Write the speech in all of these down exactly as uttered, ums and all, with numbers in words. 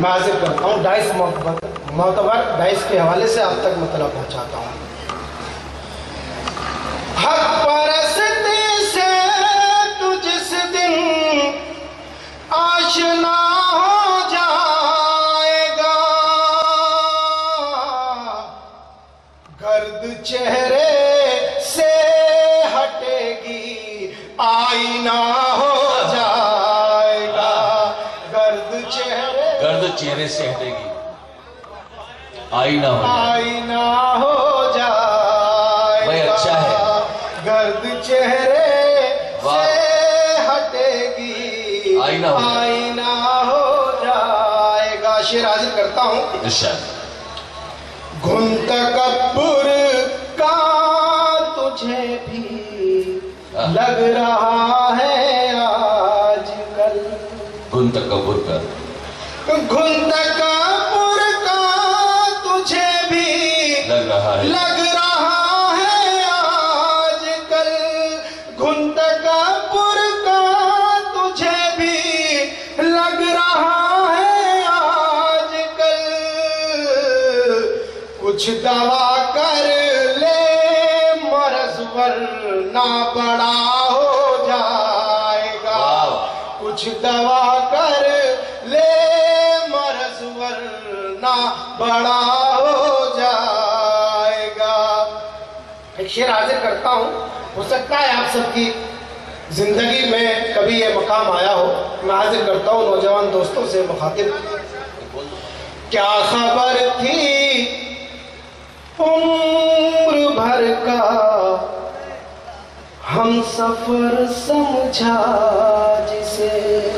میں حاضر کرتا ہوں ڈائس معتبر ڈائس کے حوالے سے آپ تک مطلب پہنچاتا ہوں. حق پرستی سے تو جس دن آشنا ہو جائے گا گرد چہرے سے ہٹے گی آئینہ ہو جائے گا گرد چہرے گرد چہرے سے ہٹے گی آئینہ ہو جائے آئینہ ہو جائے بھائی اچھا ہے گرد چہرے سے ہٹے گی آئینہ ہو جائے آئینہ ہو جائے گا. شعر حاضر کرتا ہوں. ارشاد. گھن تکبر کا تجھے بھی لگ رہا ہے آج کل گھن تکبر کا گھن تکبر کا تجھے بھی لگ رہا ہے لگ رہا ہے آج کل گھن تکبر کا تجھے بھی لگ رہا ہے آج کل کچھ دوا کر لے مرض ورنہ بڑا ہو جائے گا کچھ دوا کر لے مرض ورنہ بڑا ہو جائے گا. ایک شعر حاضر کرتا ہوں. ہو سکتا ہے آپ سب کی زندگی میں کبھی یہ مقام آیا ہو. میں حاضر کرتا ہوں نوجوان دوستوں سے مخاطب. کیا خبر تھی عمر بھر کا ہم سفر سمجھا جسے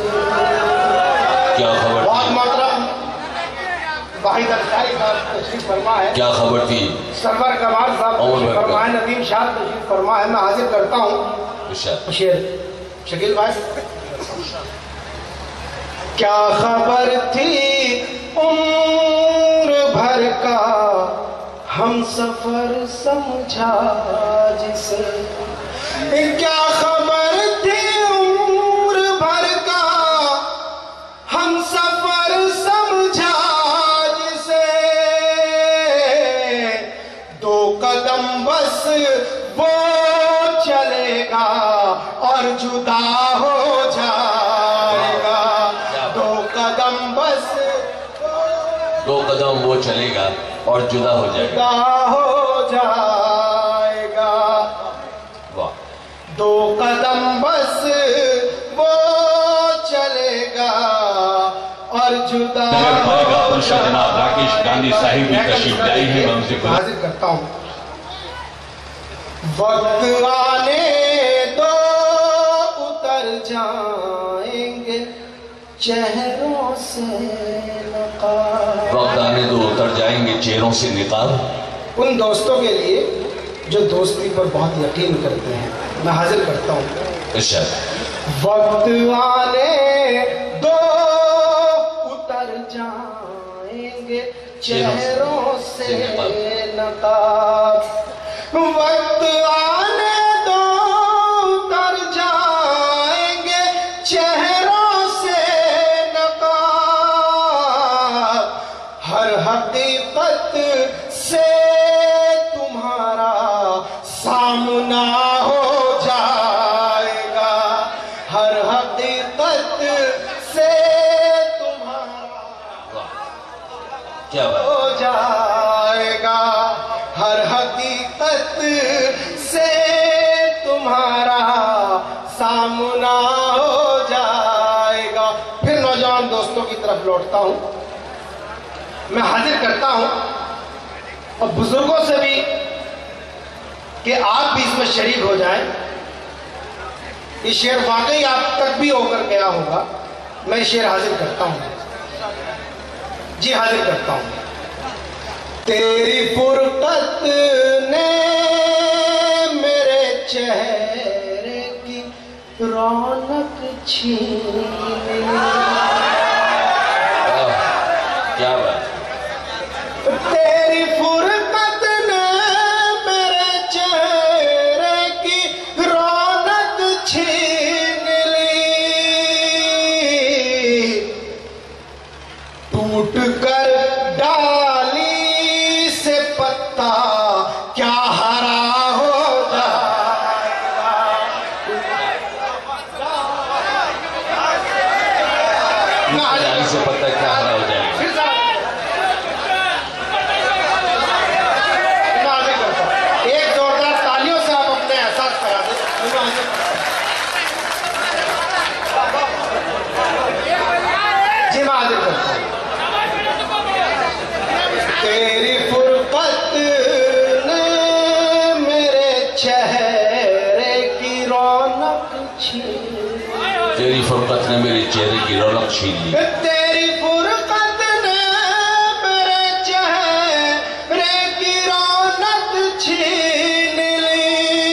کیا خبر بہت محترم واحد افزاری صاحب تشریف فرما ہے. کیا خبر تھی سرور کمال صاحب تشریف فرما ہے. ندیم شاہ تشریف فرما ہے. میں حاضر کرتا ہوں شعر. شکیل بھائی. کیا خبر تھی عمر بھر کا ہم سفر سمجھا جسے کیا خبر تھی عمر بھر کا ہم سفر سمجھا جسے دو قدم بس وہ چلے گا اور جدا ہو جائے گا دو قدم بس دو قدم وہ چلے گا اور جدا ہو جائے گا ہو جائے گا دو قدم بس وہ چلے گا اور جدا ہو جناب راکیش گاندھی صاحب بھی تشریف لائی ہیں. حاضر کرتا ہوں. وقت آنے دو اتر جائیں گے چہروں سے نقاب وقت آنے دو اتر جائیں گے چہروں سے نقاب. ان دوستوں کے لیے جو دوستی پر بہت یقین کرتے ہیں میں حاضر کرتا ہوں. ارشاد. وقت آنے دو اتر جائیں گے چہروں سے نقاب وقت آنے دو اتر جائیں گے چہروں سے نقاب ہر حقیقت سے تمہارا سامنا ہو جائے گا ہر حقیقت سے تمہارا کیا بات ہو جائے گا ہر حقیقت سے تمہارا سامنا ہو جائے گا. پھر نوجوان دوستوں کی طرف لوٹتا ہوں. میں حاضر کرتا ہوں اور بزرگوں سے بھی کہ آپ بھی اس میں شریک ہو جائیں. یہ شعر واقعی آپ تک بھی ہو کر گیا ہوگا. میں شعر حاضر کرتا ہوں. جی حاضر کرتا ہوں. تیری فرقت نے میرے چہرے کی رونق چھین لی. کیا بات. تیری فرقت نے میرے چہرے کی رونق چھین لی. ٹوٹ جانے سے پتہ کیا ہرا ہو جائے گا. ایک زوردار تالیوں سے آپ اپنے احساس کرا دیں. جی میں حاضر کرتا ہوں. تیری فرقت نے میرے چہرے کی رونق چھین. تیری فرقت نے میرے چہرے کی رونق چھین لی. تیری فرقت نے میرے چہرے کی رونق چھین لی.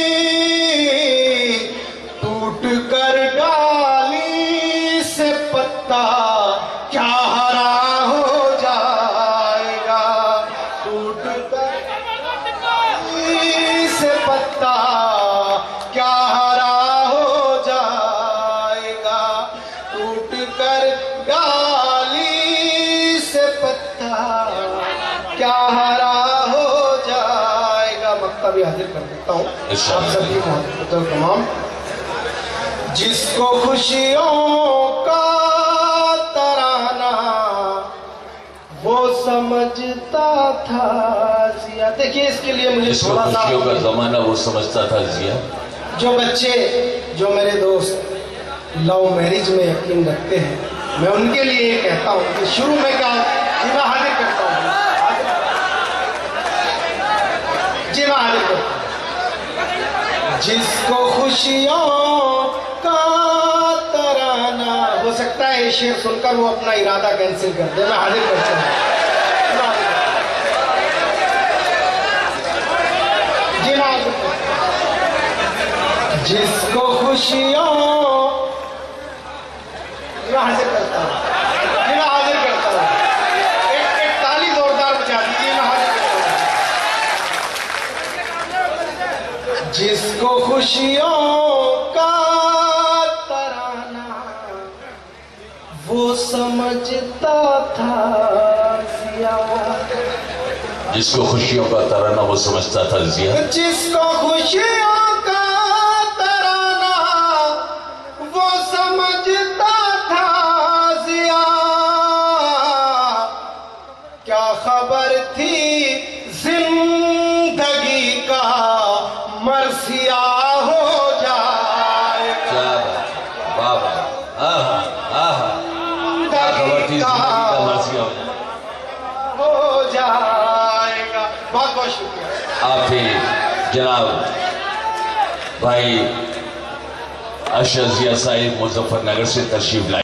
ٹوٹ کر ڈالی سے پتا کیا ہرا ہو جائے گا. ٹوٹ کر ڈالی سے پتا کیا ہرا ہو جائے گا. ٹوٹ کر ڈالی سے پتا کیا ہرا ہو جائے گا. مکتبی حاضر کر دیتا ہوں آپ سبھی محبت و تمام. جس کو خوشیوں کا ترانہ وہ سمجھتا تھا ضیا. دیکھیے اس کے لیے مجھے جس کو تھوڑا سا خوشیوں کا زمانہ وہ سمجھتا تھا ضیا. جو بچے جو میرے دوست لو میرج میں یقین رکھتے ہیں میں ان کے لیے یہ کہتا ہوں کہ شروع میں کیا جی میں حاضر کرتا ہوں. جی میں حاضر کرتا ہوں. جس کو خوشیوں کا ترانہ ہو سکتا ہے یہ شعر سن کر وہ اپنا ارادہ کینسل کر دے. میں حاضر کرتا ہوں. جی میں حاضر کرتا ہوں. جس کو خوشیوں میں حاضر کرتا ہوں. جی میں حاضر کرتا ہوں. ایک ایک تالی زوردار بجا دیجیے. میں حاضر کرتا ہوں. جس کو خوشیوں کا ترانہ وہ سمجھتا تھا ضیا. جس کو خوشیوں کا ترانہ وہ سمجھتا تھا ضیا. جس کو خوشیوں کا ترانہ وہ سمجھتا تھا ضیا. کیا خبر تھی زندگی کا مرثیہ ہو جائے گا. کیا بات. واہ واہ. آہا آہا. کیا خبر تھی زندگی کا مرثیہ ہو جائے. ہو جائے گا. بہت بہت شکریہ. آپ بھی جناب بھائی اشرف ضیا صاحب مظفر نگر سے تشریف لائے.